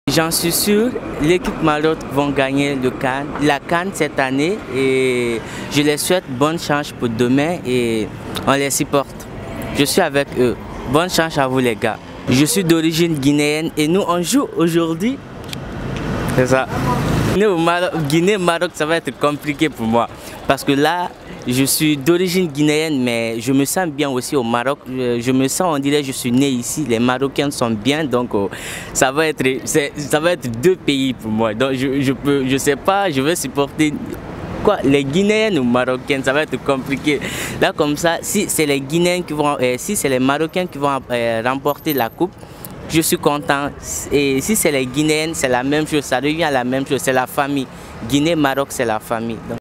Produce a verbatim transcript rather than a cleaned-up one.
J'en suis sûr, l'équipe Maroc vont gagner le CAN, la CAN cette année et je les souhaite bonne chance pour demain et on les supporte. Je suis avec eux. Bonne chance à vous les gars. Je suis d'origine guinéenne et nous on joue aujourd'hui. C'est ça. Guinée-Maroc, ça va être compliqué pour moi parce que là, je suis d'origine guinéenne, mais je me sens bien aussi au Maroc. Je me sens, on dirait, je suis né ici. Les Marocains sont bien, donc oh, ça va être, ça va être deux pays pour moi. Donc je, je peux, je sais pas, je vais supporter quoi, les Guinéennes ou Marocaines. Ça va être compliqué. Là comme ça, si c'est les Guinéens qui vont, euh, si c'est les Marocains qui vont euh, remporter la coupe, je suis content. Et si c'est les Guinéennes, c'est la même chose. Ça revient à la même chose. C'est la famille. Guinée-Maroc, c'est la famille. Donc,